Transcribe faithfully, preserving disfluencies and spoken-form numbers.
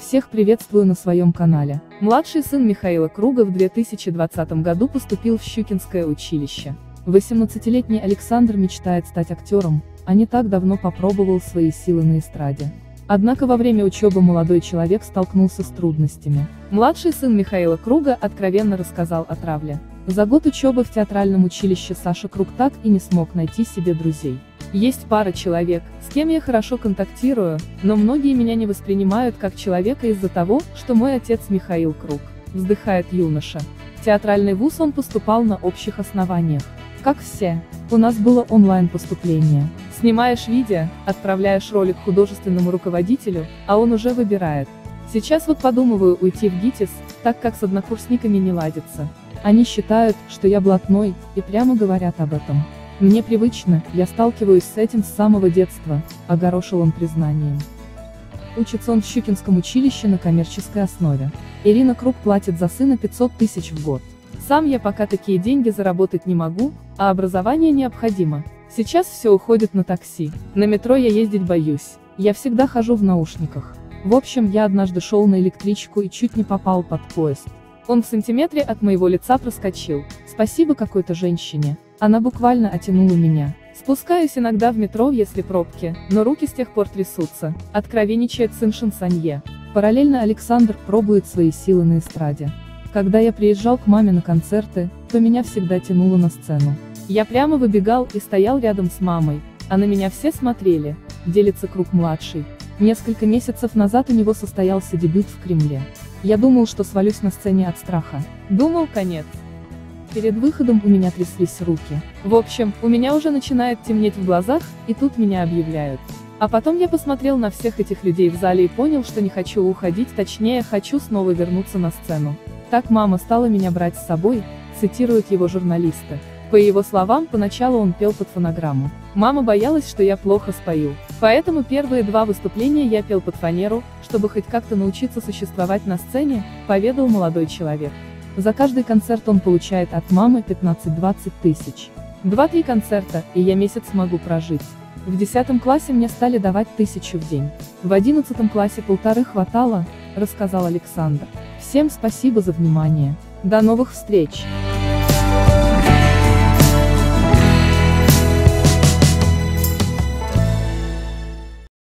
Всех приветствую на своем канале. Младший сын Михаила Круга в две тысячи двадцатом году поступил в Щукинское училище. восемнадцатилетний Александр мечтает стать актером, а не так давно попробовал свои силы на эстраде. Однако во время учебы молодой человек столкнулся с трудностями. Младший сын Михаила Круга откровенно рассказал о травле. За год учебы в театральном училище Саша Круг так и не смог найти себе друзей. Есть пара человек, с кем я хорошо контактирую, но многие меня не воспринимают как человека из-за того, что мой отец Михаил Круг, вздыхает юноша. В театральный вуз он поступал на общих основаниях. Как все, у нас было онлайн-поступление. Снимаешь видео, отправляешь ролик художественному руководителю, а он уже выбирает. Сейчас вот подумываю уйти в ГИТИС, так как с однокурсниками не ладится. Они считают, что я блатной, и прямо говорят об этом. Мне привычно, я сталкиваюсь с этим с самого детства, огорошил он признанием. Учится он в Щукинском училище на коммерческой основе. Ирина Круг платит за сына пятьсот тысяч в год. Сам я пока такие деньги заработать не могу, а образование необходимо. Сейчас все уходит на такси. На метро я ездить боюсь. Я всегда хожу в наушниках. В общем, я однажды шел на электричку и чуть не попал под поезд. Он в сантиметре от моего лица проскочил. Спасибо какой-то женщине. Она буквально оттянула меня. Спускаюсь иногда в метро, если пробки, но руки с тех пор трясутся, откровенничает сын шансонье. Параллельно Александр пробует свои силы на эстраде. Когда я приезжал к маме на концерты, то меня всегда тянуло на сцену. Я прямо выбегал и стоял рядом с мамой, а на меня все смотрели, делится Круг-младший. Несколько месяцев назад у него состоялся дебют в Кремле. Я думал, что свалюсь на сцене от страха. Думал, конец. Перед выходом у меня тряслись руки. В общем, у меня уже начинает темнеть в глазах, и тут меня объявляют. А потом я посмотрел на всех этих людей в зале и понял, что не хочу уходить, точнее, хочу снова вернуться на сцену. Так мама стала меня брать с собой, цитируют его журналисты. По его словам, поначалу он пел под фонограмму. Мама боялась, что я плохо спою. Поэтому первые два выступления я пел под фанеру, чтобы хоть как-то научиться существовать на сцене, поведал молодой человек. За каждый концерт он получает от мамы пятнадцать-двадцать тысяч. Два-три концерта, и я месяц смогу прожить. В десятом классе мне стали давать тысячу в день. В одиннадцатом классе полторы хватало, рассказал Александр. Всем спасибо за внимание. До новых встреч!